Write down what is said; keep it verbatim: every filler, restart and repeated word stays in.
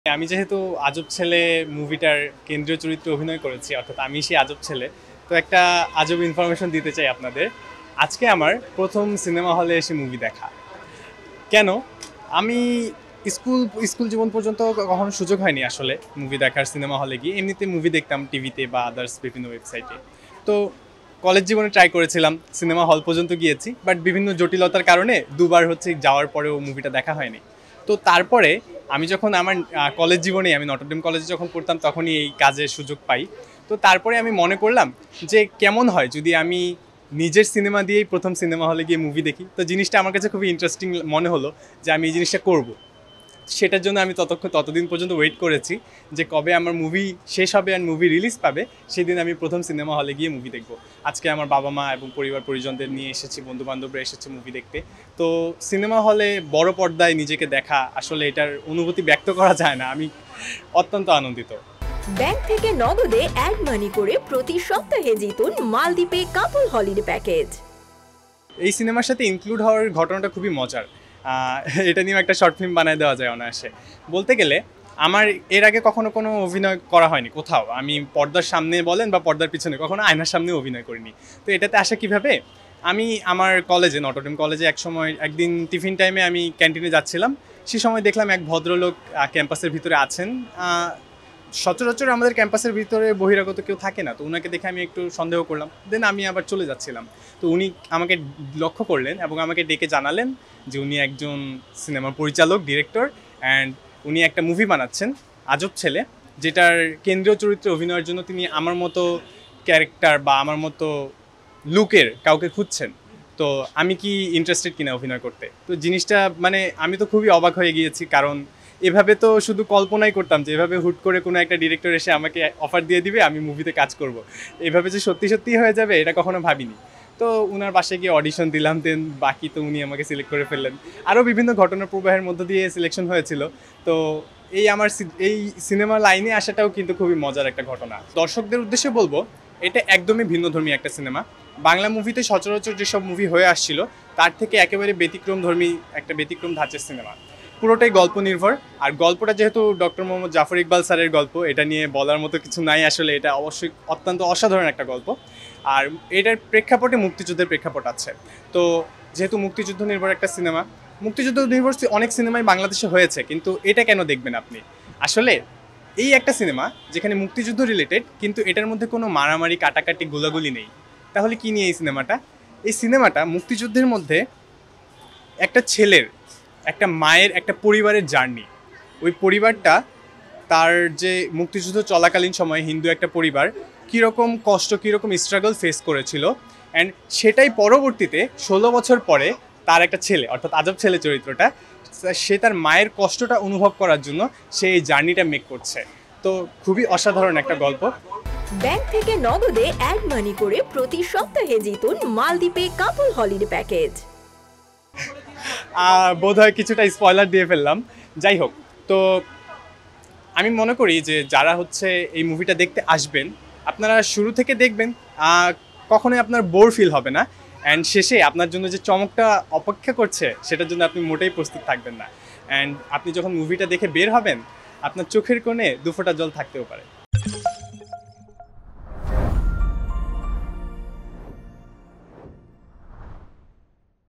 আমি যেহেতু আজব ছেলে মুভিটার কেন্দ্রীয় চরিত্রে অভিনয় করেছি, অর্থাৎ আমি সেই আজব ছেলে, তো একটা আজব ইনফরমেশন দিতে চাই আপনাদের। আজকে আমার প্রথম সিনেমা হলে এসে মুভি দেখা। কেন? আমি স্কুল স্কুল জীবন পর্যন্ত কখনো সুযোগ হয়নি আসলে মুভি দেখার, সিনেমা হলে গিয়ে। এমনিতে মুভি দেখতাম টিভিতে বা আদার্স বিভিন্ন ওয়েবসাইটে। তো কলেজ জীবনে ট্রাই করেছিলাম, সিনেমা হল পর্যন্ত গিয়েছি, বাট বিভিন্ন জটিলতার কারণে দুবার হচ্ছে যাওয়ার পরেও মুভিটা দেখা হয়নি। তো তারপরে আমি যখন আমার কলেজ জীবনে, আমি নটরডেম কলেজে যখন পড়তাম, তখনই এই কাজের সুযোগ পাই। তো তারপরে আমি মনে করলাম যে কেমন হয় যদি আমি নিজের সিনেমা দিয়েই প্রথম সিনেমা হলে গিয়ে মুভি দেখি। তো জিনিসটা আমার কাছে খুবই ইন্টারেস্টিং মনে হলো যে আমি এই জিনিসটা করব। সেটার জন্য আমি ততক্ষণ ততদিন পর্যন্ত ওয়েট করেছি যে কবে আমার মুভি শেষ হবে আর মুভি রিলিজ পাবে, সেদিন আমি প্রথম সিনেমা হলে গিয়ে মুভি দেখব। আজকে আমার বাবা মা এবং পরিবার পরিজনদের নিয়ে এসেছি, বন্ধুবান্ধবরা এসেছে মুভি দেখতে। তো সিনেমা হলে বড় পর্দায় নিজেকে দেখা, আসলে এটার অনুভূতি ব্যক্ত করা যায় না। আমি অত্যন্ত আনন্দিত। ব্যাংক থেকে নগদে অ্যাড মানি করে প্রতি সপ্তাহে জিতুন মালদ্বীপে কাপল হলিডে প্যাকেজ। এই সিনেমার সাথে ইনক্লুড হওয়ার ঘটনাটা খুবই মজার। এটা নিয়েও একটা শর্ট ফিল্ম বানায় দেওয়া যায় অনায়াসে। বলতে গেলে আমার এর আগে কখনো কোনো অভিনয় করা হয়নি কোথাও। আমি পর্দার সামনে বলেন বা পর্দার পিছনে কখনো আয়নার সামনেও অভিনয় করিনি। তো এটাতে আসা কীভাবে? আমি আমার কলেজে, নটরডেম কলেজে এক সময় একদিন টিফিন টাইমে আমি ক্যান্টিনে যাচ্ছিলাম। সে সময় দেখলাম এক ভদ্রলোক ক্যাম্পাসের ভিতরে আছেন। সচরাচর আমাদের ক্যাম্পাসের ভিতরে বহিরাগত কেউ থাকে না, তো ওনাকে দেখে আমি একটু সন্দেহ করলাম। দেন আমি আবার চলে যাচ্ছিলাম, তো উনি আমাকে লক্ষ্য করলেন এবং আমাকে ডেকে জানালেন যে উনি একজন সিনেমার পরিচালক, ডিরেক্টর, অ্যান্ড উনি একটা মুভি বানাচ্ছেন আজব ছেলে, যেটার কেন্দ্রীয় চরিত্রে অভিনয়ের জন্য তিনি আমার মতো ক্যারেক্টার বা আমার মতো লুকের কাউকে খুঁজছেন। তো আমি কি ইন্টারেস্টেড কিনা অভিনয় করতে? তো জিনিসটা মানে আমি তো খুবই অবাক হয়ে গিয়েছি, কারণ এভাবে তো শুধু কল্পনাই করতাম যে এভাবে হুট করে কোনো একটা ডিরেক্টর এসে আমাকে অফার দিয়ে দিবে, আমি মুভিতে কাজ করব। এভাবে যে সত্যি সত্যি হয়ে যাবে এটা কখনো ভাবিনি। তো উনার বাসায় গিয়ে অডিশন দিলাম, দেন বাকি তো উনি আমাকে সিলেক্ট করে ফেললেন। আরও বিভিন্ন ঘটনার প্রবাহের মধ্য দিয়ে সিলেকশন হয়েছিল। তো এই আমার এই সিনেমা লাইনে আসাটাও কিন্তু খুবই মজার একটা ঘটনা। দর্শকদের উদ্দেশ্যে বলবো, এটা একদমই ভিন্নধর্মী একটা সিনেমা। বাংলা মুভিতে সচরাচর যেসব মুভি হয়ে আসছিল তার থেকে একেবারে ব্যতিক্রমধর্মী একটা ব্যতিক্রম ধাঁচের সিনেমা। পুরোটাই গল্প নির্ভর, আর গল্পটা যেহেতু ডক্টর মোহাম্মদ জাফর ইকবাল স্যারের গল্প, এটা নিয়ে বলার মতো কিছু নাই আসলে। এটা অবশ্যই অত্যন্ত অসাধারণ একটা গল্প। আর এটার প্রেক্ষাপটে মুক্তিযুদ্ধের প্রেক্ষাপট আছে। তো যেহেতু মুক্তিযুদ্ধ নির্ভর একটা সিনেমা, মুক্তিযুদ্ধ নির্ভর অনেক সিনেমাই বাংলাদেশে হয়েছে, কিন্তু এটা কেন দেখবেন আপনি? আসলে এই একটা সিনেমা যেখানে মুক্তিযুদ্ধ রিলেটেড, কিন্তু এটার মধ্যে কোনো মারামারি, কাটাকাটি, গোলাগুলি নেই। তাহলে কি নিয়ে এই সিনেমাটা? এই সিনেমাটা মুক্তিযুদ্ধের মধ্যে একটা ছেলের, একটা মায়ের, একটা পরিবারের জার্নি। ওই পরিবারটা তার যে মুক্তিযুদ্ধ চলাকালীন সময়ে হিন্দু একটা পরিবার কীরকম কষ্ট, কীরকম স্ট্রাগল ফেস করেছিল, অ্যান্ড সেটাই পরবর্তীতে ষোলো বছর পরে তার একটা ছেলে, অর্থাৎ আজব ছেলে চরিত্রটা, সে তার মায়ের কষ্টটা অনুভব করার জন্য সে এই জার্নিটা মেক করছে। তো খুবই অসাধারণ একটা গল্প। ব্যাংক থেকে নগদে অ্যাড মানি করে প্রতি সপ্তাহে জিতুন মালদ্বীপে কাপল হলিডে প্যাকেজ। বোধহয় কিছুটা স্পয়লার দিয়ে ফেললাম। যাই হোক, তো আমি মনে করি যে যারা হচ্ছে এই মুভিটা দেখতে আসবেন, আপনারা শুরু থেকে দেখবেন, কখনোই আপনার বোর ফিল হবে না। অ্যান্ড শেষে আপনার জন্য যে চমকটা অপেক্ষা করছে সেটার জন্য আপনি মোটেই প্রস্তুত থাকবেন না। অ্যান্ড আপনি যখন মুভিটা দেখে বের হবেন, আপনার চোখের কোণে দুফোঁটা জল থাকতেও পারে।